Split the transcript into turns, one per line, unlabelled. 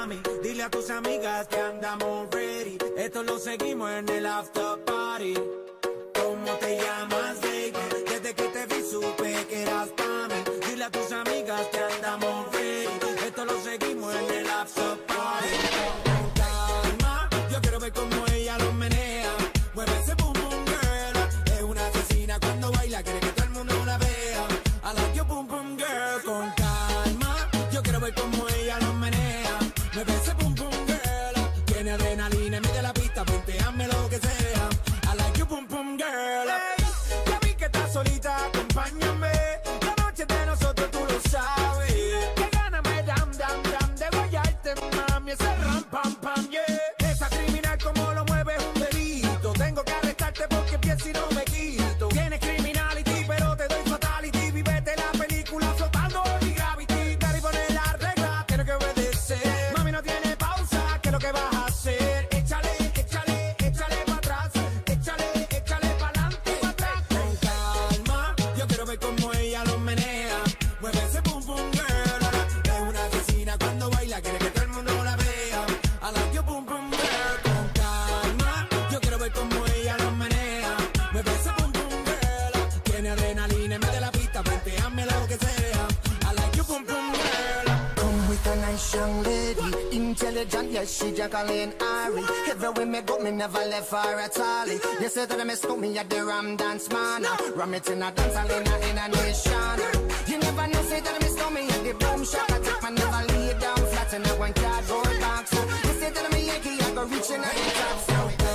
mami, dile a tus amigas que andamos ready. Esto lo seguimos en el after party. ¿Cómo te llamas, baby? Desde que te vi supe que eras pa' mí. Dile a tus amigas que andamos ready. Esto lo seguimos en el after party. Con calma, yo quiero ver cómo ella lo menea. Mueve ese boom boom girl. Es una asesina cuando baila, quiere que todo el mundo la vea. I like your boom boom girl. Con calma, yo quiero ver cómo ella lo menea. Mueve ese boom boom girl. Tiene adrenalina, mete la pista, punteame lo que sea. I like your boom boom girl. Hey, ya vi que estás solita, acompáñame. La noche de nosotros tú lo sabes. Que gana me dam dam dam de guayarte, mami. Ese ram pam pam, yeah. Esa criminal como lo mueve es un delito. Tengo que arrestarte porque pienso y no me quito. Tienes criminality, pero te doy fatality. Vivete la película flotando en gravity. Cari pone la regla, tiene que obedecer. Mami no tiene pausa, ¿qué es lo que vas a hacer? Échale, échale, échale pa' atrás. Échale, échale pa'lante y pa' atrás. Con calma, yo quiero ver cómo ella lo menea. Mueve ese boom boom girl. Es una asesina cuando baila, quiere que todo el mundo la vea. I like your boom boom girl. Con calma, yo quiero ver cómo ella lo menea. Mueve ese boom boom girl. Tiene adrenalina, mete la pista, planteame lo que sea. I like your boom boom girl.
Come with a nice young lady, intelligent, yes, she Jacqueline Ari. Everywhere me go, me never left her at all. You say that I miss me at the Ram Dance Man. Ram it in a dance hall in a nation. You never know, say that I miss me at the Boom Shop. I take my never lay down flat in a one cardboard box. You say that I'm a Yankee, I go reaching out the top.